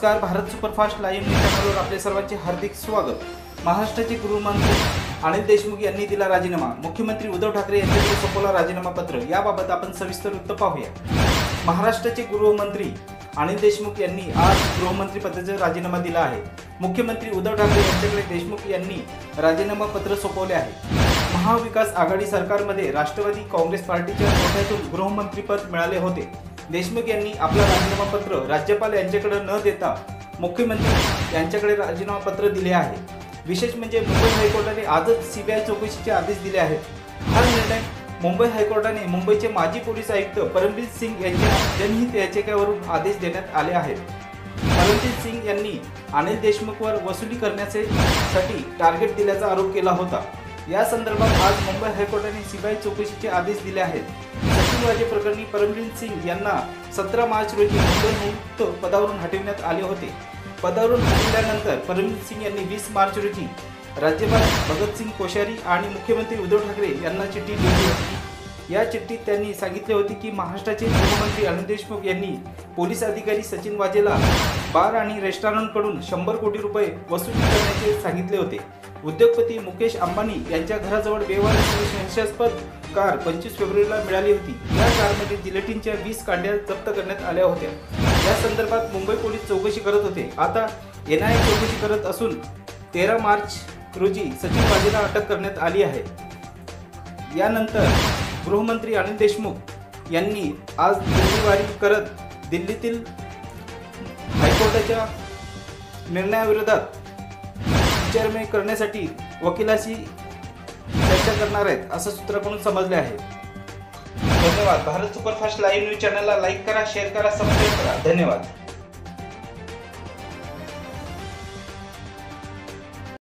नमस्कार, Bharat superfast live news चॅनलवर आपले सर्वांचे हार्दिक स्वागत। महाराष्ट्राचे गृहमंत्री अनिल देशमुख यांनी दिला राजीनामा। मुख्यमंत्री उद्धव ठाकरे यांच्याकडे सोपवला राजीनामा पत्र। याबाबत आपण सविस्तर वृत्त पाहूया। महाराष्ट्राचे गृहमंत्री अनिल देशमुख यांनी आज गृहमंत्री पदाचा राजीनामा दिला आहे। मुख्यमंत्री उद्धव ठाकरे यांच्याकडे देशमुख यांनी राजीनामा पत्र सोपवले आहे। महाविकास आघाडी सरकारमध्ये राष्ट्रवादी काँग्रेस पार्टीच्या कोट्यातून गृहमंत्रीपद मिळाले होते। देशमुख यांनी आपला राजीनामा पत्र राज्यपाल यांच्याकडे न देता मुख्यमंत्री यांच्याकडे राजीनामा पत्र दिले आहे। विशेष म्हणजे मुंबई हायकोर्टाने आजच सीबीआय चौकशीचे आदेश दिले आहेत। हा निर्णय मुंबई हायकोर्टाने मुंबईचे माजी पोलीस आयुक्त परमबीर सिंग यांच्या जनहित याचिकेवरून आदेश देण्यात आले आहेत। परमबीर सिंग यांनी अनिल देशमुखवर वसुली करण्यासाठी टार्गेट दिल्याचा आरोप केला होता। या संदर्भात आज मुंबई हायकोर्टाने सीबीआय चौकशीचे आदेश दिले आहेत। सचिन वाजे प्रकरणी परमबीर सिंग यांना 17 मार्च रोजी मुंबई आयुक्त पदावरून हटविण्यात आले होते। पदावरून हटविल्यानंतर परमबीर सिंग यांनी 20 मार्च रोजी राज्यपाल भगतसिंग कोश्यारी आणि मुख्यमंत्री उद्धव ठाकरे यांना चिठ्ठी लिहिली होती। या चिठ्ठीत त्यांनी सांगितले होते की महाराष्ट्राचे गृहमंत्री अनिल देशमुख यांनी पोलीस अधिकारी सचिन वाजेला बार आणि रेस्टॉरंटकडून 100 कोटी रुपये वसूल करण्याचे सांगितले होते। उद्योगपती मुकेश अंबानी यांच्या घराजवळ व्यवहाराची संशयास्पद कार 25 फेब्रुवारीला मिळाली होती। या कारमध्ये जिलेटिनच्या 20 कांड्या जप्त करण्यात आल्या होत्या। या संदर्भात मुंबई पोलीस चौकशी करत होते। आता एनआयए चौकशी करत असून 13 मार्च रोजी सचिन वाजेला अटक करण्यात आली आहे। यानंतर गृहमंत्री अनिल देशमुख यांनी आज दिल्लीवारी करत दिल्लीतील हायकोर्टाच्या निर्णयाविरोधात विचारणा करण्यासाठी वकिलाशी चर्चा करणार आहेत, असं सूत्राकडून समजले आहे। धन्यवाद। भारत सुपरफास्ट लाईव्ह न्यूज चॅनलला लाईक करा, शेअर करा, सबस्क्राईब करा। धन्यवाद।